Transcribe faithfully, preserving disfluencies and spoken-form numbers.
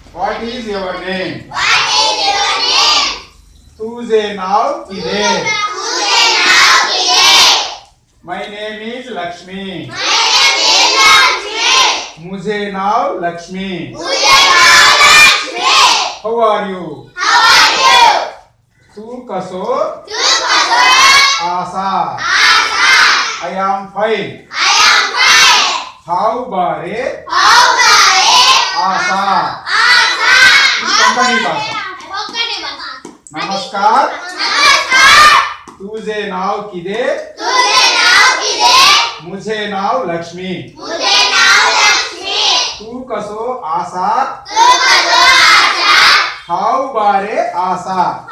What is your name? What is your name? तुझे नाव किदे? तुझे नाव किदे? My name is Lakshmi. My name is Lakshmi. मुझे नाव लक्ष्मी. मुझे नाव Lakshmi. How are you? How are you? तू कसो? तू कसो? आसा. आसा. I am fine. I am fine. How बारे? How बारे? आसा. आसा. कोंकणी भाषा. कोंकणी भाषा. नमस्कार. नमस्कार. तुझे नाव किदे? तुझे नाव किदे? मुझे नाव लक्ष्मी. मुझे नाव लक्ष्मी. तू कसो आसा? तू कसो आसा? हाव बारे आसा.